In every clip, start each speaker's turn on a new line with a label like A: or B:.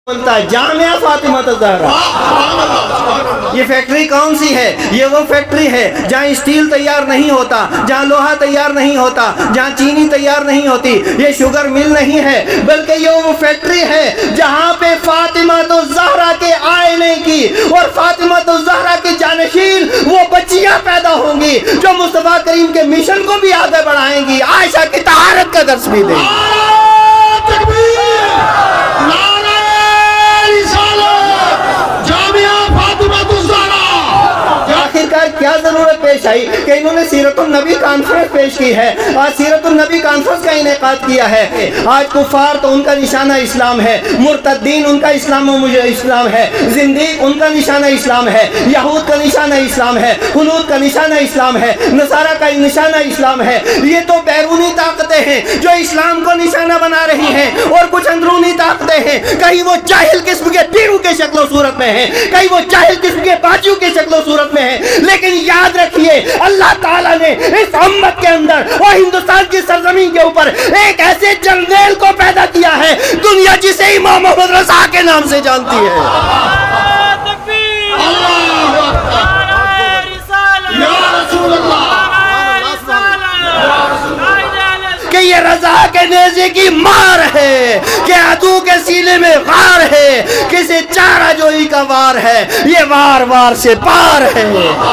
A: जामिया फातिमा ज़हरा। ये फैक्ट्री कौन सी है? ये वो फैक्ट्री है जहाँ स्टील तैयार नहीं होता, जहाँ लोहा तैयार नहीं होता, जहाँ चीनी तैयार नहीं होती। ये शुगर मिल नहीं है, बल्कि ये वो फैक्ट्री है जहाँ पे फातिमा तो ज़हरा के आने की और फातिमा तो ज़हरा के जानशीन वो बच्चियाँ पैदा होंगी जो मुस्तफ़ा करीम के मिशन को भी आगे बढ़ाएंगी, आयशा की तहारत का दर्स भी देंगी। क्या जरूरत पेश आई कि इन्होंने सीरतुन नबी कॉन्फ्रेंस पेश की है। आज सीरतुन नबी कॉन्फ्रेंस का इनेकाद किया है। आज कुफार तो उनका निशाना इस्लाम है, मुर्तद्दीन उनका इस्लाम है, जिंदीक उनका निशाना इस्लाम है, यहूद का निशाना इस्लाम है, हुनूद का निशाना इस्लाम है, नसारा का निशाना इस्लाम है। ये तो बैरूनी ताकतें हैं जो इस्लाम को निशाना बना रही हैं, और कुछ अंदरूनी ताकतें हैं, कहीं वो जाहिल किस्म के पीरू के शक्लो सूरत में है, कहीं वो जाहिल किस्म के बाजू के शक्लो सूरत में है। लेकिन याद रखिए, अल्लाह ताला ने इस उम्मत के अंदर और हिंदुस्तान की सरजमीन के ऊपर एक ऐसे जर्नैल को पैदा किया है, दुनिया जिसे इमाम मोहम्मद रज़ा के नाम से जानती है। कि ये रज़ा के नेज़े की मार है, कि अदू के सीने में गार है, किसी चारा जोई का वार है, ये वार वार से पार है।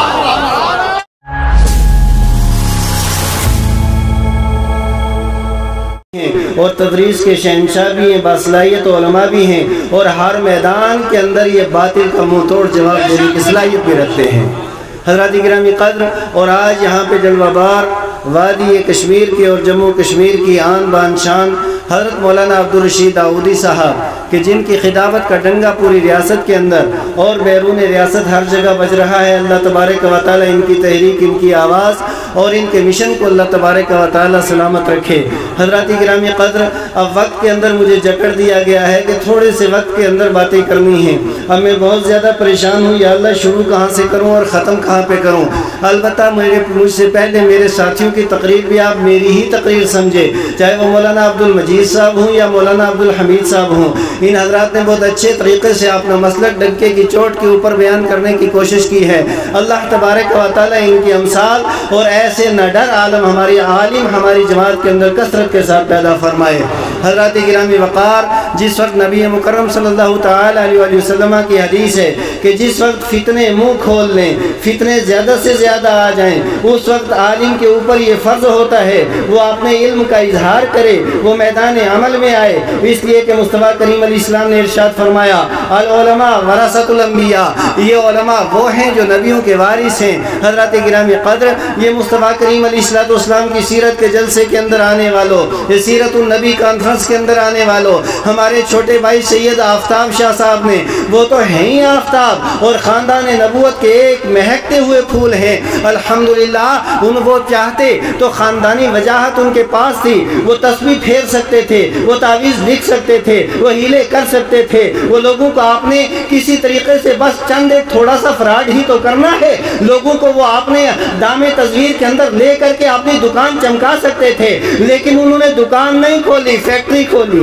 A: और तदरीस के शहंशाह भी हैं, बासलाहियत उलमा भी हैं, और हर मैदान के अंदर ये बातिल का मुंह तोड़ जवाब देने की सलाहियत भी रखते हैं। हज़रात गिरामी क़द्र, और आज यहाँ पे जलवाबार वादी कश्मीर की और जम्मू कश्मीर की आन बान शान हज़रत मौलाना अब्दुल रशीद दाऊदी साहब कि जिनकी खिदामत का डंगा पूरी रियासत के अंदर और बैरून रियासत हर जगह बज रहा है। अल्लाह तबारक व तआला इनकी तहरीक, इनकी आवाज़ और इनके मिशन को अल्लाह तबारक व तआला सलामत रखे। हज़रात गिरामी क़द्र, अब वक्त के अंदर मुझे जकड़ दिया गया है कि थोड़े से वक्त के अंदर बातें करनी हैं। अब मैं बहुत ज़्यादा परेशान हूँ, या अल्लाह शुरू कहाँ से करूँ और ख़त्म कहाँ पे करूँ। अलबत्ता मुझसे पहले मेरे साथियों की तकरीर भी आप मेरी ही तकरीर समझे, चाहे वो मौलाना अब्दुल मजीद साहब हूँ या मौलाना अब्दुल हमीद साहब हूँ। इन हजरात ने बहुत अच्छे तरीके से अपना मसलक डंके की चोट के ऊपर बयान करने की कोशिश की है। अल्लाह तबारक व तआला इनकी अमसाल और ऐसे नडर आलम हमारी आलिम हमारी जमात के अंदर कसरत के साथ पैदा फरमाए। हज़रात गिरामी वक़ार, जिस वक्त नबी मुकर्रम सल्लल्लाहु तआला अलैहि वसल्लम की हदीस है कि जिस वक्त फितने मुँह खोल लें, फितने ज़्यादा से ज़्यादा आ जाएँ, उस वक्त आलिम के ऊपर ये फ़र्ज़ होता है वो अपने इल्म का इजहार करे, वो मैदान अमल में आए। इसलिए कि मुस्तफ़ा करीम अलैहिस्सलाम ने इरशाद फरमाया, अल उलमा वरसतुल अंबिया, ये उलमा वो हैं जो नबियों के वारिस हैं। हज़रात गिरामी क़द्र, ये मुस्तफ़ा करीम अलैहिस्सलाम की सीरत के जलसे के अंदर आने वालों, ये सीरतुन नबी कॉन्फ्रेंस के अंदर आने वालों, हमारे छोटे भाई सैयद आफ्ताब शाह साहब ने, वो तो हैं ही आफ्ताब और ख़ानदान नबूवत के एक महकते हुए फूल हैं। अल्हम्दुलिल्लाह, उन वो चाहते तो ख़ानदानी वजाहत उनके पास थी, वो तस्बीह फेर सकते थे, वो तावीज़ लिख सकते थे, वो हीले कर सकते थे। वो लोगों को आपने किसी तरीके से बस चंद एक थोड़ा सा फ्रॉड ही तो करना है, लोगों को वो आपने दामे तस्वीर के अंदर ले करके अपनी दुकान चमका सकते थे, लेकिन उन्होंने दुकान नहीं खोली, फैक्ट्री खोली।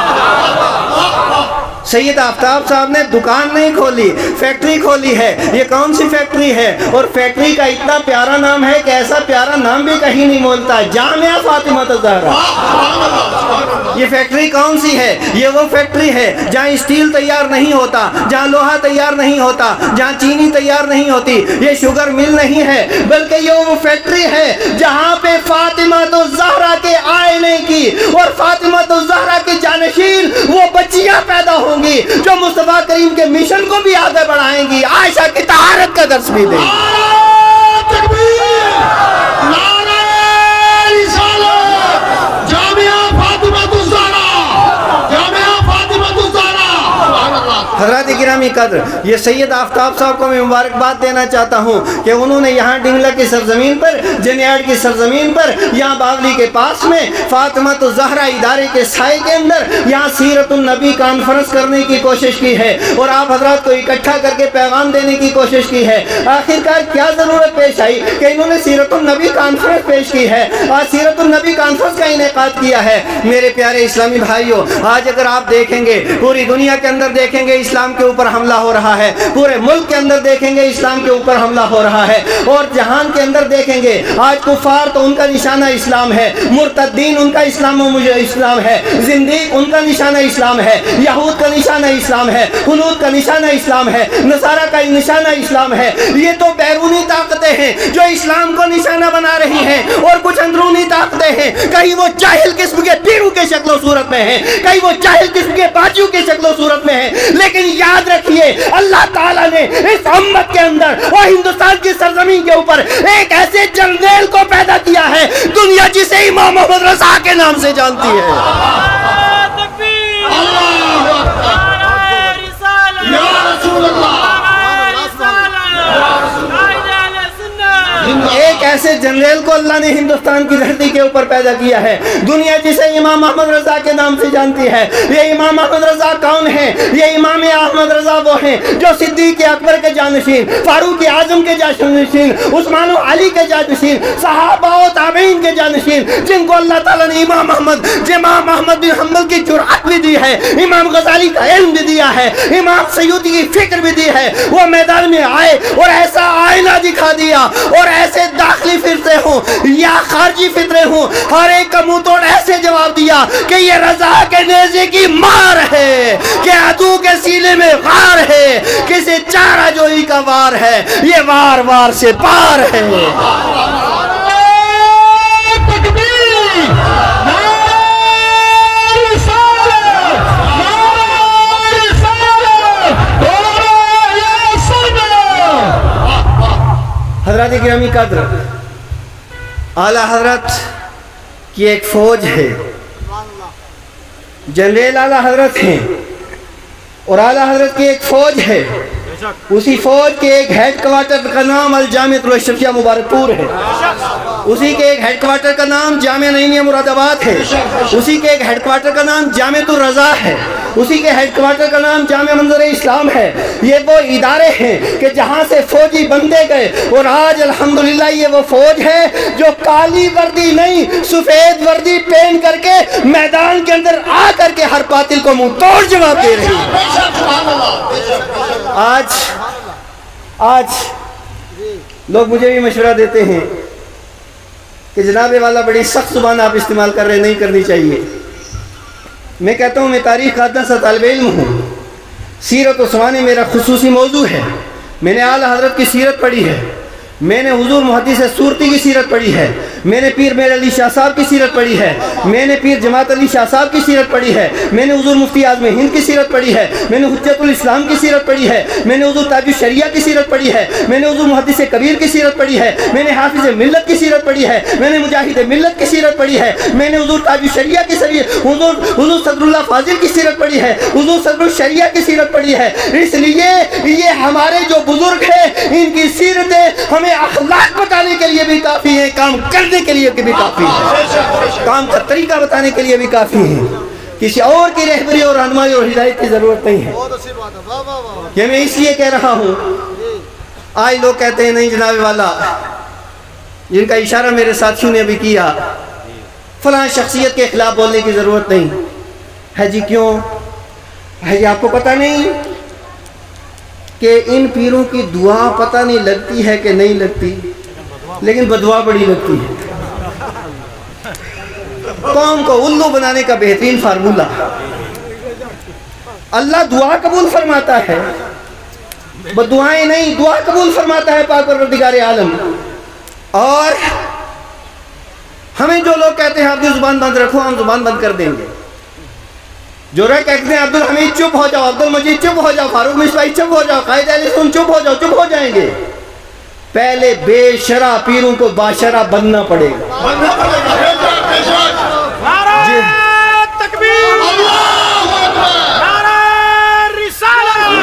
A: सैयद आफ्ताब साहब ने दुकान नहीं खोली, फैक्ट्री खोली है। ये कौन सी फैक्ट्री है? और फैक्ट्री का इतना प्यारा नाम है कि ऐसा प्यारा नाम भी कहीं नहीं बोलता, जामिया फातिमा ज़हरा। ये फैक्ट्री कौन सी है? ये वो फैक्ट्री है जहाँ स्टील तैयार नहीं होता, जहाँ लोहा तैयार नहीं होता, जहाँ चीनी तैयार नहीं होती, ये शुगर मिल नहीं है, बल्कि ये वो फैक्ट्री है जहाँ पे फातिमा तो ज़हरा के आने की और फातिमा तो ज़हरा के जानशीन वो बच्चियाँ पैदा होंगी जो मुस्तफ़ा करीम के मिशन को भी आगे बढ़ाएंगी, आयशा की तहारत का दर्स भी देंगी। حضرات گرامی قدر، یہ سید آفتاب صاحب کو میں مبارکباد دینا چاہتا ہوں کہ انہوں نے یہاں ڈنگلا کی سرزمین پر، جنیاڑ کی سرزمین پر، یہاں باغلی کے پاس میں فاطمہ الزہرا ادارے کے سائے کے اندر یہاں سیرت النبی کانفرنس کرنے کی کوشش کی ہے اور آپ حضرات کو اکٹھا کر کے پیغام دینے کی کوشش کی ہے۔ آخرکار کیا ضرورت پیش آئی کہ انہوں نے سیرت النبی کانفرنس پیش کی ہے، آج سیرت النبی کانفرنس کا انعقاد کیا ہے۔ میرے پیارے اسلامی بھائیوں، آج اگر آپ دیکھیں گے پوری دنیا کے اندر دیکھیں گے اسلام کے اوپر حملہ ہو رہا ہے، پورے ملک کے اندر دیکھیں گے اسلام کے اوپر حملہ ہو رہا ہے، اور جہان کے اندر دیکھیں گے آج کفار تو ان کا نشانہ اسلام ہے، مرتدین ان کا اسلام و مجھے اسلام ہے، زندیق ان کا نشانہ اسلام ہے، یہود کا نشانہ اسلام ہے، ہنود کا نشانہ اسلام ہے، نصارہ کا نشانہ اسلام ہے۔ یہ تو بیرونی طاقتیں ہیں جو اسلام کو نشانہ بنا رہی ہیں، اور کچھ اندرونی طاقتیں ہیں، کہیں وہ جاہل قسم کے پیروں کے شکل و صورت میں ہیں، کہیں وہ جاہل قسم کے باجیوں کے شکل و صورت میں ہیں، لیکن یاد رکھیے اللہ تعالیٰ نے اس امت کے اندر اور ہندوستان کی سرزمین کے اوپر ایک ایسے جنریل کو پیدا کیا ہے دنیا جسے امام محمد رضا کے نام سے جانتی ہے۔ ایک ایسے جنریل کو اللہ نے ہندوستان کی دھرتی کے اوپر پیدا کیا ہے، دنیا جسے امام احمد رضا کے نام سے جانتی ہے۔ یہ امام احمد رضا کون ہیں؟ یہ امام احمد رضا وہ ہیں جو صدیق اکبر کے جانشین، فاروق اعظم کے جانشین، عثمان و علی کے جانشین، صحابہ و تابعین کے جانشین، جن کو اللہ تعالیٰ نے امام احمد بن حنبل کی جرأت بھی دی ہے، امام غزالی کا علم بھی دیا ہے، امام سیوطی کی فکر بھی دی ہے۔ وہ میدان میں آئے اور ایسا آئینہ دکھا دیا، اور ایسے داخلی فطرے ہوں یا خارجی فطرے ہوں، ہر ایک کا منہ توڑ ایسے جواب دیا کہ یہ رضا کے نیزے کی مار ہے، کہ عدو کے سینے میں غار ہے، کسی چارہ جوئی کا وار ہے، یہ وار وار سے پار ہے۔ حضرات گرامی قدر، اعلیٰ حضرت کی ایک فوج ہے، جنریل اعلیٰ حضرت ہیں، اور اعلیٰ حضرت کی ایک فوج ہے، اسی فوج کے ایک ہیڈ کوارٹر کا نام الجامعۃ الاشرفیہ مبارک پور ہے، اسی کے ایک ہیڈ کوارٹر کا نام جامعہ نعیمیہ مراد آباد ہے، اسی کے ایک ہیڈ کوارٹر کا نام جامعۃ الرضا ہے، اسی کے ہیڈ کوارٹر کا نام جامعہ منظر اسلام ہے۔ یہ وہ ادارے ہیں کہ جہاں سے فوجی بندے گئے، اور آج الحمدللہ یہ وہ فوج ہے جو کالی وردی نہیں سفید وردی پہن کر کے میدان کے اندر آ کر کے ہر باطل کو منہ توڑ جواب دے رہی ہے۔ آج لوگ مجھے بھی مشورہ دیتے ہیں کہ جناب والا بڑی سخت زبان آپ استعمال کر رہے، نہیں کرنی چاہیے۔ میں کہتا ہوں میں تاریخ کا سا طالب علم ہوں، سیرت و سوانح میرا خصوصی موضوع ہے، میں نے اعلیٰ حضرت کی سیرت پڑھی ہے، میں نے حضور محدث سورتی کی سیرت پڑھی ہے، میں نے پیر میر علی شاہ صاحب کی سیرت پڑھی ہے، میں نے پیر جماعت علی شاہ صاحب کی سیرت پڑھی ہے، میں نے حضور مفتی اعظم ہند کی سیرت پڑھی ہے، میں نے حجت الاسلام کی سیرت پڑھی ہے، میں نے حضور تاج الشریعہ کی سیرت پڑھی ہے، میں نے حضور محدث کبیر کی سیرت پڑھی ہے، میں نے حافظ ملت کی سیرت پڑھی ہے، میں نے مجاہد ملت کی سیرت پڑھی ہے، میں نے حضور تاج الشریعہ کی سیرت، حضور صدر اللہ فاضل کی سیرت پڑھی ہے، حضور صدر الشریعہ کی سیرت پڑھی ہے۔ اس لیے یہ ہمارے جو بزرگ ہیں ان کی سیرتیں ہمیں اخلاق بتانے کے لیے بھی کافی ہیں، کام کرنے کے لیے بھی کافی ہے، کام کا طریقہ بتانے کے لیے بھی کافی ہے، کسی اور کی رہبری اور رہنمائی اور ہدایت کی ضرورت نہیں ہے۔ یہ میں اس لیے کہہ رہا ہوں، آج لوگ کہتے ہیں نہیں جناب والا، جن کا اشارہ میرے ساتھیوں نے بھی کیا، فلاں شخصیت کے خلاف بولنے کی ضرورت نہیں ہے۔ جی کیوں ہے؟ جی آپ کو پتہ نہیں کہ ان پیروں کی دعا پتہ نہیں لگتی ہے کہ نہیں لگتی، لیکن بدعا بڑی لگتی ہے۔ قوم کو الو بنانے کا بہترین فارمولہ، اللہ دعا قبول فرماتا ہے، بدعائیں نہیں، دعا قبول فرماتا ہے پاک پروردگار عالم۔ اور ہمیں جو لوگ کہتے ہیں آپ کی زبان بند رکھو، ہم زبان بند کر دیں گے۔ جو رہے کہتے ہیں عبدالحمید چپ ہو جاؤ، عبدالمجید چپ ہو جاؤ، فاروق مصباحی چپ ہو جاؤ، قائد اہل سنت چپ ہو جاؤ، چپ ہو جائیں گے۔ پہلے بے شرع پیروں کو باشرع بننا پڑے گا۔ نعرہ تکبیر، نعرہ رسالت،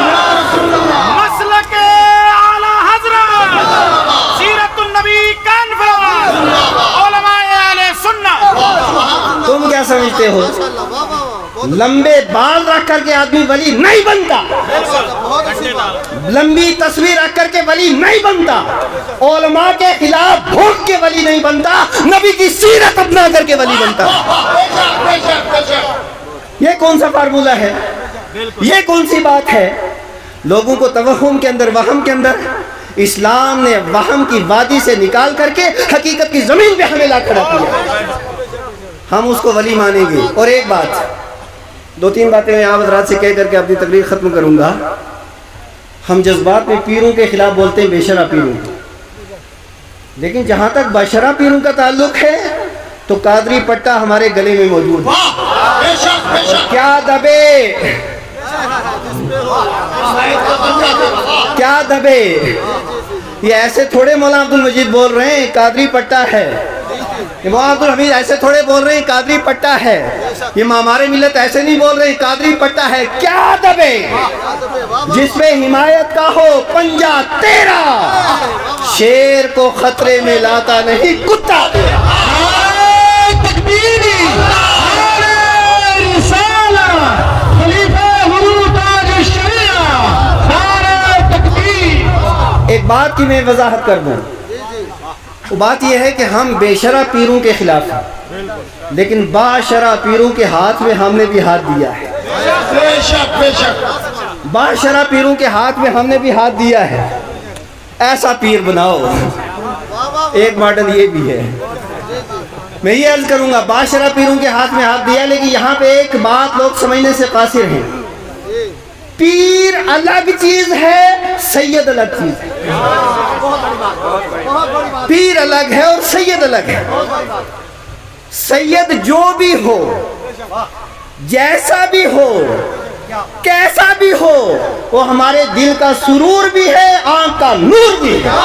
A: لمبے بال رکھ کر کے آدمی ولی نہیں بنتا، لمبی تصویر رکھ کر کے ولی نہیں بنتا، علماء کے خلاف بھونک کے ولی نہیں بنتا، نبی کی سیرت اپنا کر کے ولی بنتا۔ یہ کون سا فارمولہ ہے؟ یہ کون سی بات ہے؟ لوگوں کو توہم کے اندر، وہم کے اندر، اسلام نے وہم کی وادی سے نکال کر کے حقیقت کی زمین پہ ہمیں لا کھڑا کیا، ہم اس کو ولی مانیں گے۔ اور ایک بات، دو تین باتیں میں آپ حضرات سے کہہ کر کے اپنی تقریر ختم کروں گا۔ ہم جذبات میں پیروں کے خلاف بولتے ہیں، بے شرع پیروں، لیکن جہاں تک باشرع پیروں کا تعلق ہے تو قادری پٹا ہمارے گلے میں موجود ہے۔ کیا دبے، کیا دبے، یہ ایسے تھوڑے مولانا عبدالمجید بول رہے ہیں قادری پٹا ہے، یہ مولانا عبدالحمید ایسے تھوڑے بول رہے ہیں قادری پٹا ہے، یہ ہمارے ملت ایسے نہیں بول رہے ہیں قادری پٹا ہے۔ کیا دبے، جس پہ حمایت کا ہو پنجہ تیرا، شیر کو خطرے میں لاتا نہیں کتا تیرا۔ ایک بات کی میں وضاحت کر دوں، وہ بات یہ ہے کہ ہم بے شرع پیروں کے خلاف ہیں، لیکن با شرع پیروں کے ہاتھ میں ہم نے بھی ہاتھ دیا ہے۔ با شرع پیروں کے ہاتھ میں ہم نے بھی ہاتھ دیا ہے، ایسا پیر بناؤ۔ ایک ماڈل یہ بھی ہے، میں یہ عرض کروں گا، با شرع پیروں کے ہاتھ میں ہاتھ دیا، لیکن یہاں پہ ایک بات لوگ سمجھنے سے قاصر ہیں، پیر الگ چیز ہے، سید الگ چیز ہے۔ پیر الگ ہے اور سید الگ ہے۔ سید جو بھی ہو، جیسا بھی ہو، کیسا بھی ہو، وہ ہمارے دل کا سرور بھی ہے، آنکھ کا نور بھی ہے۔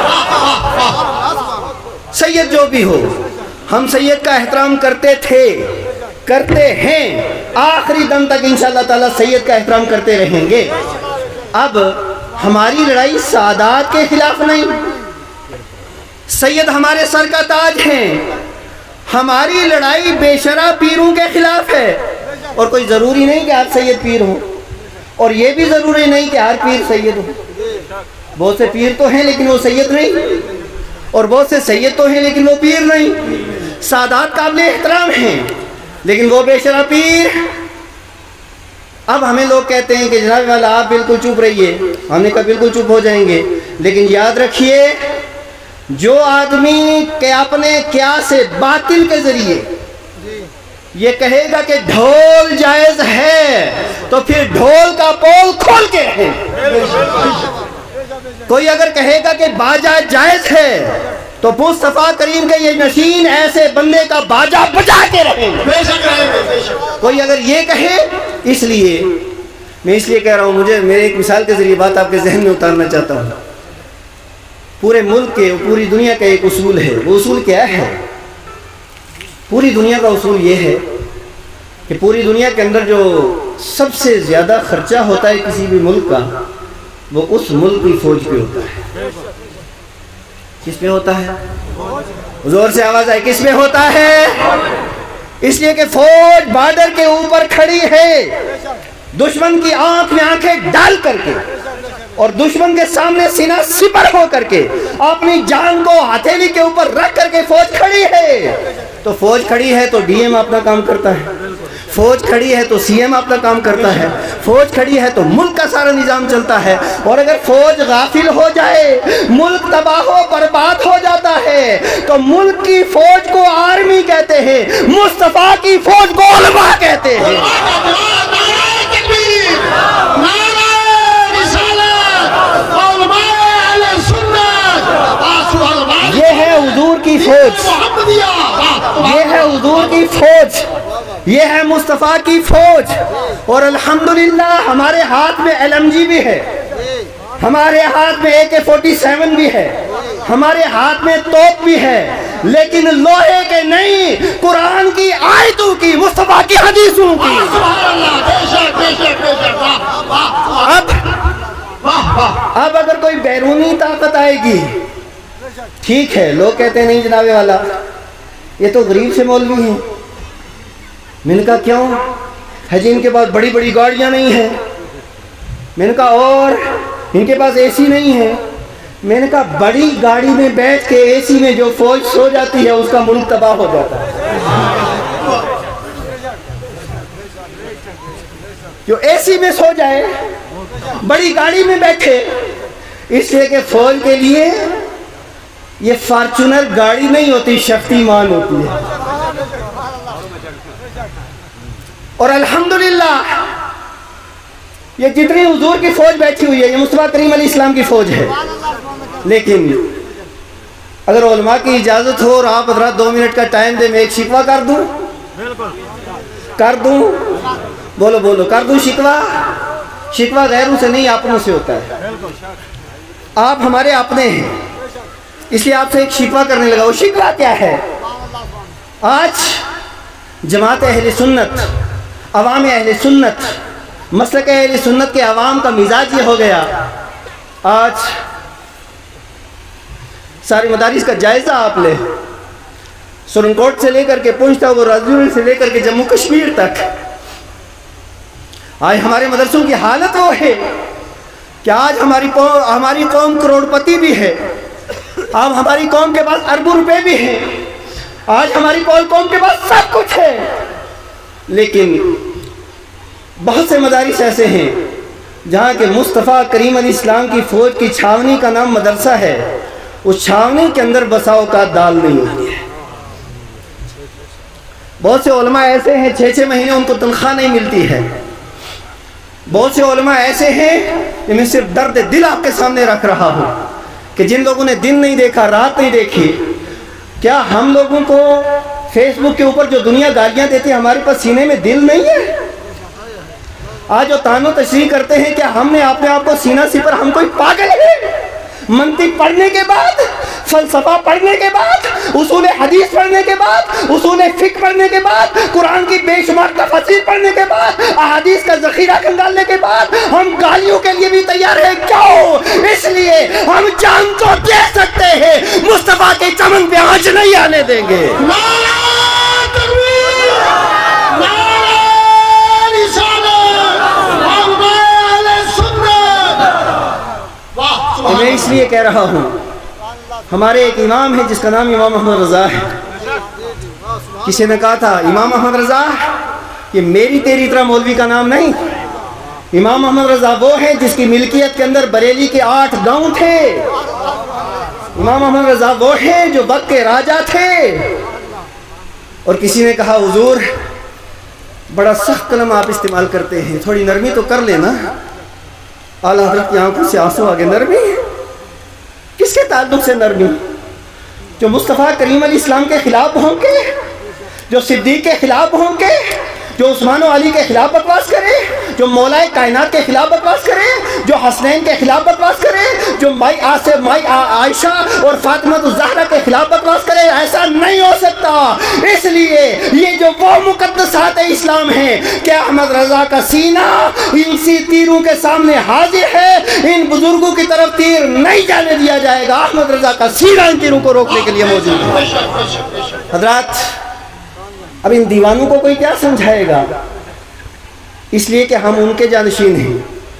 A: سید جو بھی ہو، ہم سید کا احترام کرتے تھے، کرتے ہیں، آخری دم تک انشاءاللہ تعالیٰ سید کا احترام کرتے رہیں گے۔ اب ہماری لڑائی سادات کے خلاف نہیں، سید ہمارے سر کا تاج ہیں، ہماری لڑائی بے شرع پیروں کے خلاف ہے۔ اور کوئی ضروری نہیں کہ آپ سید پیر ہوں، اور یہ بھی ضروری نہیں کہ ہر پیر سید ہو۔ بہت سے پیر تو ہیں لیکن وہ سید نہیں، اور بہت سے سید تو ہیں لیکن وہ پیر نہیں۔ سادات قابل احترام ہیں لیکن وہ بے شرع پیر۔ اب ہمیں لوگ کہتے ہیں کہ جناب والا آپ بالکل چپ رہیے، ہم نے کہا بالکل چپ ہو جائیں گے، لیکن یاد رکھیے جو آدمی کہ اپنے قیاس باطل کے ذریعے یہ کہے گا کہ ڈھول جائز ہے تو پھر ڈھول کا پول کھول کے رہے۔ کوئی اگر کہے گا کہ باجا جائز ہے تو مصطفیٰ کریم کے یہ نشین ایسے بندے کا باجا بجا کے رہیں۔ کوئی اگر یہ کہے، اس لیے میں اس لیے کہہ رہا ہوں، مجھے میرے ایک مثال کے ذریعے بات آپ کے ذہن میں اتارنا چاہتا ہوں۔ پورے ملک کے، پوری دنیا کا ایک اصول ہے، وہ اصول کیا ہے؟ پوری دنیا کا اصول یہ ہے کہ پوری دنیا کے اندر جو سب سے زیادہ خرچہ ہوتا ہے کسی بھی ملک کا، وہ اس ملک کی فوج پہ ہوتا ہے۔ کس پہ ہوتا ہے؟ زور سے آواز آئے، کس پہ ہوتا ہے؟ اس لیے کہ فوج بارڈر کے اوپر کھڑی ہے، دشمن کی آنکھ میں آنکھیں ڈال کر کے، اور دشمن کے سامنے سینہ سپر ہو کر کے، اپنی جان کو ہتھیلی کے اوپر رکھ کر کے فوج کھڑی ہے۔ تو فوج کھڑی ہے تو ڈی ایم اپنا کام کرتا ہے، فوج کھڑی ہے تو سی ایم اپنا کام کرتا ہے، فوج کھڑی ہے تو ملک کا سارا نظام چلتا ہے۔ اور اگر فوج غافل ہو جائے، ملک تباہ و برباد ہو جاتا ہے، تو ملک کی فوج کو آرمی کہتے ہیں، مصطفیٰ کی فوج کو علماء کہتے ہیں۔ یہ ہے حضور کی فوج، یہ ہے حضور کی فوج، یہ ہے مصطفیٰ کی فوج۔ اور الحمدللہ ہمارے ہاتھ میں LMG بھی ہے، ہمارے ہاتھ میں AK-47 بھی ہے، ہمارے ہاتھ میں توپ بھی ہے، لیکن لوہے کے نہیں، قرآن کی آیتوں کی، مصطفیٰ کی حدیثوں کی۔ اب اگر کوئی بیرونی طاقت آئے گی، ٹھیک ہے، لوگ کہتے ہیں نہیں جناب والا یہ تو غریب سے مولوی ہیں۔ میں نے کہا کیوں؟ ہے جی ان کے پاس بڑی بڑی گاڑیاں نہیں ہیں۔ میں نے کہا اور ان کے پاس اے سی نہیں ہے۔ میں نے کہا بڑی گاڑی میں بیٹھ کے اے سی میں جو فوج سو جاتی ہے اس کا ملک تباہ ہو جاتا ہے۔ جو اے سی میں سو جائے، بڑی گاڑی میں بیٹھے، اس لیے کہ فوج کے لیے یہ فارچونر گاڑی نہیں ہوتی، شکتیمان ہوتی ہے۔ اور الحمدللہ یہ جتنی حضور کی فوج بیٹھی ہوئی ہے یہ مصطفیٰ کریم علیہ السلام کی فوج ہے۔ لیکن اگر علماء کی اجازت ہو اور آپ حضرات 2 منٹ کا ٹائم دیں، میں ایک شکوہ کر دوں؟ کر دوں؟ بولو بولو، کر دوں شکوہ؟ شکوہ غیروں سے نہیں، اپنوں سے ہوتا ہے۔ آپ ہمارے اپنے ہیں، اس لیے آپ سے ایک شکوہ کرنے لگا۔ وہ شکوہ کیا ہے؟ آج جماعت اہل سنت، عوام اہل سنت، مسلک اہل سنت کے عوام کا مزاج یہ ہو گیا، آج ساری مدارس کا جائزہ آپ لے، سرن کوٹ سے لے کر کے پونچھ تک اور راجوری سے لے کر کے جموں کشمیر تک، آج ہمارے مدرسوں کی حالت وہ ہے کہ آج ہماری قوم کروڑپتی بھی ہے، اب ہماری قوم کے پاس اربوں روپے بھی ہیں، آج ہماری قوم کے پاس سب کچھ ہے، لیکن بہت سے مدارس ایسے ہیں جہاں کہ مصطفیٰ کریم علیہ السلام کی فوج کی چھاونی کا نام مدرسہ ہے، اس چھاونی کے اندر بسا اوقات دال نہیں ہوتی ہے۔ بہت سے علماء ایسے ہیں 6 مہینے ان کو تنخواہ نہیں ملتی ہے۔ بہت سے علماء ایسے ہیں کہ میں صرف درد دل آپ کے سامنے رکھ رہا ہوں کہ جن لوگوں نے دن نہیں دیکھا، رات نہیں دیکھی، کیا ہم لوگوں کو فیس بک کے اوپر جو دنیا گالیاں دیتی ہے ہمارے پاس سینے میں دل نہیں ہے؟ آج جو تانو تشریح کرتے ہیں کیا ہم نے اپنے آپ کو سینہ سپر، ہم کوئی پاگل ہے؟ منطق پڑھنے کے بعد، فلسفہ پڑھنے کے بعد، اصول حدیث پڑھنے کے بعد، اصول فقہ پڑھنے کے بعد، قرآن کی بے شمار تفاسیر پڑھنے کے بعد، احادیث کا ذخیرہ کھنگالنے کے بعد ہم گالیوں کے لیے بھی تیار ہیں؟ کیوں؟ اس لیے ہم جان تو دے سکتے ہیں، مصطفیٰ کے چمن پہ آنچ نہیں آنے دیں گے۔ میں اس لیے کہہ رہا ہوں، ہمارے ایک امام ہے جس کا نام امام احمد رضا ہے۔ کسی نے کہا تھا امام احمد رضا یہ میری تیری طرح مولوی کا نام نہیں، امام احمد رضا وہ ہے جس کی ملکیت کے اندر بریلی کے 8 گاؤں تھے، امام احمد رضا وہ ہے جو وقت کے راجہ تھے۔ اور کسی نے کہا حضور بڑا سخت کلم آپ استعمال کرتے ہیں، تھوڑی نرمی تو کر لینا۔ اعلیٰ حضرت کی آنکھوں سے آنسو آگے، نرمی کس کے تعلق سے نرمی؟ جو مصطفیٰ کریم علیہ السلام کے خلاف ہوں گے، جو صدیق کے خلاف ہوں گے، جو عثمان و علی کے خلاف بکواس کرے، جو مولا کائنات کے خلاف بکواس کرے، جو حسنین کے خلاف بکواس کرے، جو مائی عائشہ اور فاطمہ الزہرا کے خلاف بکواس کرے، ایسا نہیں ہو سکتا۔ اس لیے یہ جو وہ مقدسات اسلام ہیں کہ احمد رضا کا سینہ ان سی تیروں کے سامنے حاضر ہے، ان بزرگوں کی طرف تیر نہیں جانے دیا جائے گا، احمد رضا کا سینہ ان تیروں کو روکنے کے لیے موجود ہے۔ حضرات اب ان دیوانوں کو کوئی کیا سمجھائے گا، اس لیے کہ ہم ان کے جانشین ہیں۔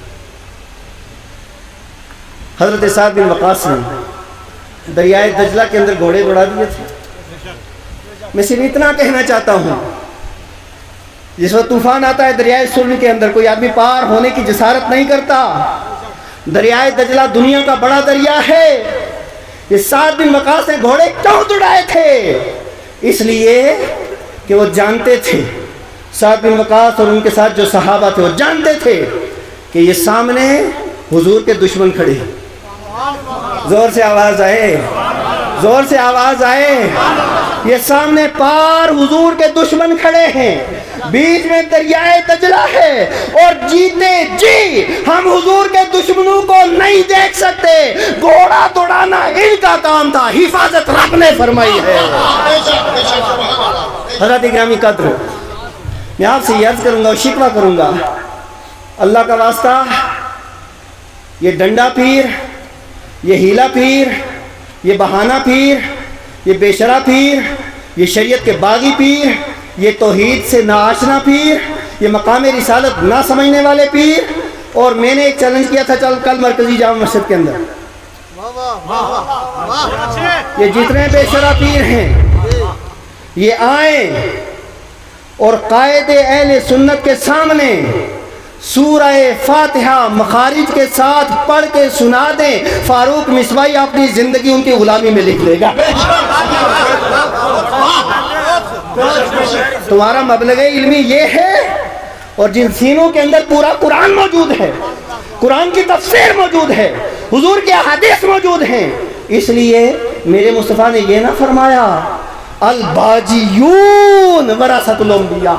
A: حضرت سعد بن وقاص نے دریائے دجلہ کے اندر گھوڑے بڑھا دیے تھے۔ میں صرف اتنا کہنا چاہتا ہوں، جس وقت طوفان آتا ہے دریائے سرن کے اندر کوئی آدمی پار ہونے کی جسارت نہیں کرتا۔ دریائے دجلہ دنیا کا بڑا دریا ہے، یہ سعد بن وقاص نے گھوڑے کیوں دوڑائے تھے؟ اس لیے کہ وہ جانتے تھے، سعد بن وقاص اور ان کے ساتھ جو صحابہ تھے وہ جانتے تھے کہ یہ سامنے حضور کے دشمن کھڑے ہیں۔ زور سے آواز آئے، زور سے آواز آئے، یہ سامنے پار حضور کے دشمن کھڑے ہیں، بیچ میں دریائے دجلہ ہے، اور جیتے جی ہم حضور کے دشمنوں کو نہیں دیکھ سکتے۔ گھوڑا دوڑانا ان کا کام تھا، حفاظت رب نے فرمائی ہے۔ حضرت گرامی قدر، میں آپ سے یہ عرض کروں گا اور شکوہ کروں گا، اللہ کا واسطہ یہ ڈنڈا پیر، یہ ہیلا پیر، یہ بہانہ پیر، یہ بے شرع پیر، یہ شریعت کے باغی پیر، یہ توحید سے ناآشنا پیر، یہ مقام رسالت نہ سمجھنے والے پیر، اور میں نے ایک چیلنج کیا تھا کل مرکزی جامع مسجد کے اندر، یہ جتنے بے شرع پیر ہیں یہ آئیں اور قائد اہل سنت کے سامنے سورہ فاتحہ مخارج کے ساتھ پڑھ کے سنا دیں، فاروق مصباحی اپنی زندگی ان کی غلامی میں لکھ لے گا۔ تمہارا مبلغ علمی یہ ہے، اور جن سینوں کے اندر پورا قرآن موجود ہے، قرآن کی تفسیر موجود ہے، حضور کے احادیث موجود ہیں، اس لیے میرے مصطفیٰ نے یہ نہ فرمایا الباجیون وراثت الانبیاء،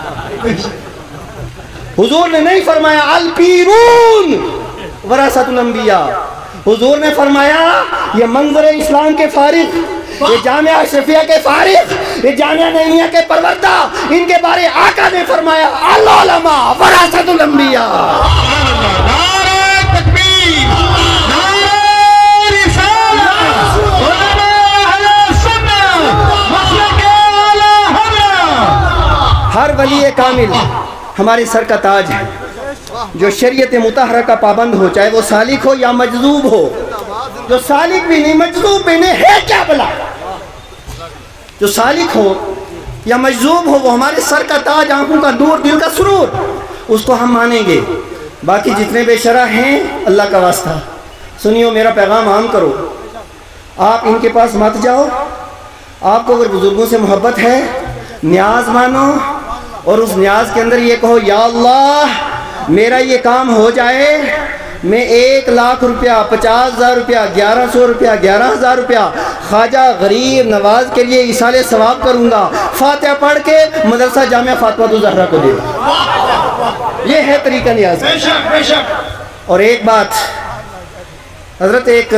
A: حضور نے نہیں فرمایا الپیرون وراثت الانبیاء، حضور نے فرمایا یہ منظر اسلام کے فارغ، یہ جامعہ اشرفیہ کے فارغ، یہ جامعہ نعیمیہ کے پروردہ، ان کے بارے آقا نے فرمایا العلماء وراثت الانبیاء۔
B: نعرہ تکبیر، نعرہ رسالت، علماء اہل سنت، مسلک اعلی حضرت۔
A: ہر ولی کامل ہمارے سر کا تاج ہے، جو شریعت مطہرہ کا پابند ہو، چاہے وہ سالک ہو یا مجذوب ہو، جو سالک بھی نہیں مجذوب بھی نہیں ہے کیا بلا، جو سالک ہو یا مجذوب ہو وہ ہمارے سر کا تاج، آنکھوں کا نور، دل کا سرور، اس کو ہم مانیں گے۔ باقی جتنے بے شرع ہیں اللہ کا واسطہ سنیو، میرا پیغام عام کرو، آپ ان کے پاس مت جاؤ، آپ کو اگر بزرگوں سے محبت ہے نیاز مانو، اور اس نیاز کے اندر یہ کہو یا اللہ میرا یہ کام ہو جائے، میں 1,00,000 روپیہ، 50,000 روپیہ، 1,100 روپیہ، 11,000 روپیہ خواجہ غریب نواز کے لیے ایصال ثواب کروں گا، فاتحہ پڑھ کے مدرسہ جامعہ فاطمہ الزہرا کو دے گا۔ یہ ہے طریقہ نیاز۔ اور ایک بات حضرت، ایک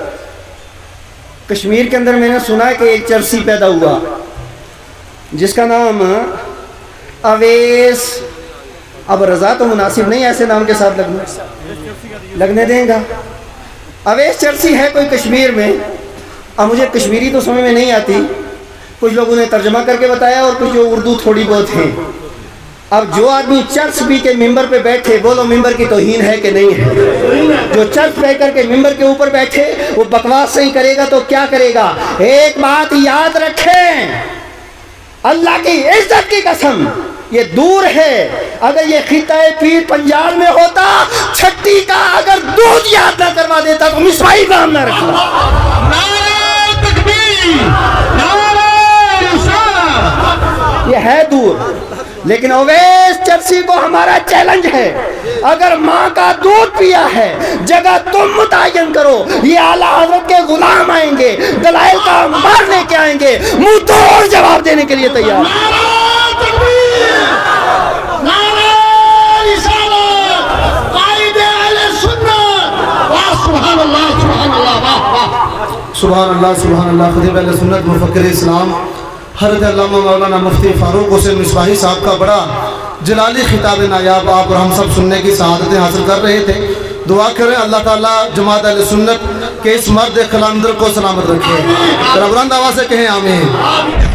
A: کشمیر کے اندر میں نے سنا ہے کہ ایک چرسی پیدا ہوا جس کا نام اویس، اب رضا تو مناسب نہیں ایسے نام کے ساتھ لگنے دیں گا، اویس چرسی ہے کوئی کشمیر میں۔ اب مجھے کشمیری تو سمجھ میں نہیں آتی، کچھ لوگوں نے ترجمہ کر کے بتایا اور کچھ جو اردو تھوڑی بہت ہیں۔ اب جو آدمی چرس پی کے ممبر پہ بیٹھے، بولو ممبر کی توہین ہے کہ نہیں ہے؟ جو چرس پہ کر کے ممبر کے اوپر بیٹھے وہ بکواس نہیں کرے گا تو کیا کرے گا؟ ایک بات یاد رکھیں، اللہ کی عزت کی قسم یہ دور ہے، اگر یہ خطہ پیر پنجاب میں ہوتا، چھٹی کا اگر دودھ یاد نہ کروا دیتا تو مصباحی نام نہ رکھنا۔
B: نعرہ تکبیر، نعرہ رسالت۔
A: یہ ہے دور، لیکن اویس چرسی کو ہمارا چیلنج ہے، اگر ماں کا دودھ پیا ہے جگہ تم متعین کرو، یہ اعلیٰ حضرت کے غلام آئیں گے، دلائل کا انبار لے کے آئیں گے، منہ توڑ جواب دینے کے لیے تیار۔
B: نعرہ تکبیر، نعرہ رسالت، قائد اہل سنت، واہ سبحان اللہ، سبحان اللہ، واہ واہ
C: سبحان اللہ، سبحان اللہ۔ خطیب اہل سنت مفکر اسلام حضرت علامہ مولانا مفتی فاروق حسین مصباحی صاحب کا بڑا جلالی خطاب نایاب آپ اور ہم سب سننے کی سعادتیں حاصل کر رہے تھے۔ دعا کریں اللہ تعالیٰ جماعت اہل سنت کے اس مرد قلندر کو سلامت رکھے۔ بلند آواز سے کہیں آمین۔